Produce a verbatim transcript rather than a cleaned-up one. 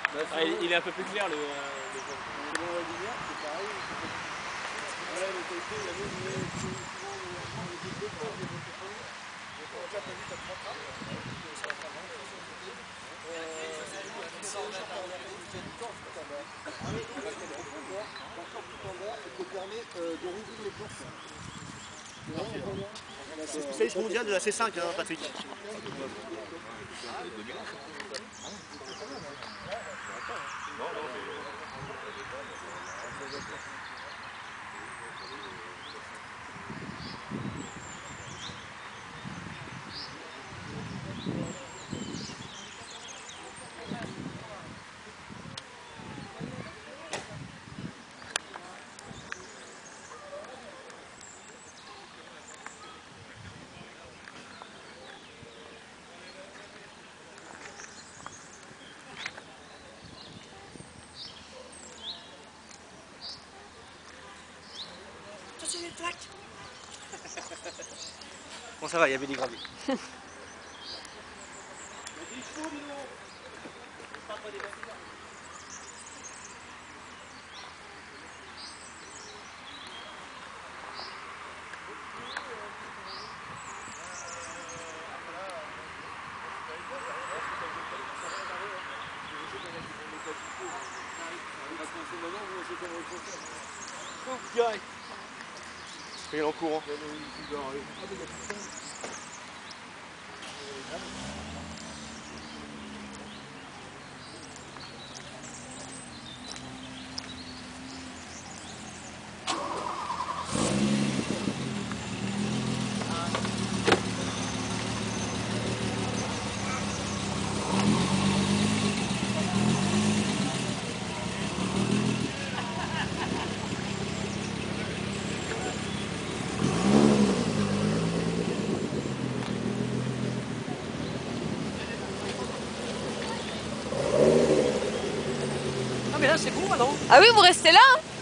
Ah, il, il est un peu plus clair le, le jaune. Selon la lumière, c'est pareil. Ouais, le côté, il y avait une souvent les deux fois, j'ai voté pour lui. Donc là, t'as vu, t'as trois trappes. C'est au champ en l'air, il y a du corps tout en bas. Ah oui, parce qu'il y a trop de corps, un corps tout en bas, et qui permet de rouvrir les portes. C'est spécialiste mondial de la C cinq, hein, Patrick. Attention les plaques. Bon, ça va, il y avait des graviers. Il est en courant. Ah mais là c'est bon alors. Ah oui, vous restez là hein.